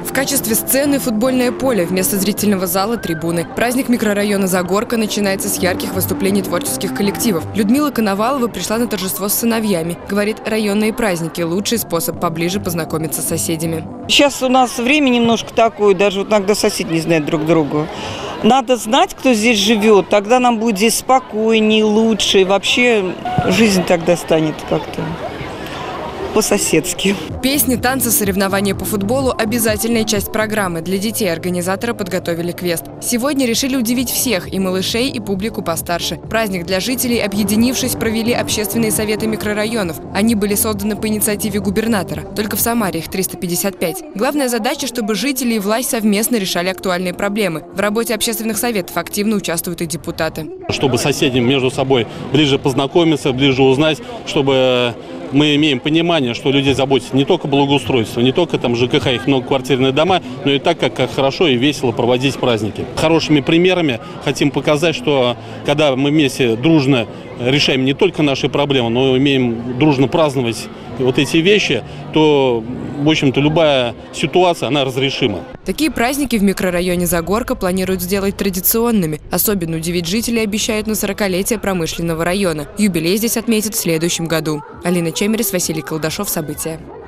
В качестве сцены футбольное поле, вместо зрительного зала – трибуны. Праздник микрорайона Загорка начинается с ярких выступлений творческих коллективов. Людмила Коновалова пришла на торжество с сыновьями. Говорит, районные праздники – лучший способ поближе познакомиться с соседями. Сейчас у нас время немножко такое, даже вот иногда соседи не знают друг друга. Надо знать, кто здесь живет, тогда нам будет здесь спокойнее, лучше. И вообще жизнь тогда станет как-то по-соседски. Песни, танцы, соревнования по футболу – обязательная часть программы. Для детей организаторы подготовили квест. Сегодня решили удивить всех – и малышей, и публику постарше. Праздник для жителей, объединившись, провели общественные советы микрорайонов. Они были созданы по инициативе губернатора. Только в Самаре их 355. Главная задача, чтобы жители и власть совместно решали актуальные проблемы. В работе общественных советов активно участвуют и депутаты. Чтобы соседи между собой ближе познакомиться, ближе узнать, чтобы мы имеем понимание, что людей заботит не только благоустройство, не только там ЖКХ, их многоквартирные дома, но и так, как хорошо и весело проводить праздники. Хорошими примерами хотим показать, что когда мы вместе дружно решаем не только наши проблемы, но и умеем дружно праздновать вот эти вещи, то, в общем-то, любая ситуация, она разрешима. Такие праздники в микрорайоне Загорка планируют сделать традиционными. Особенно удивить жителей обещают на 40-летие промышленного района. Юбилей здесь отметят в следующем году. Алина Чемерис, Василий Колдашов. События.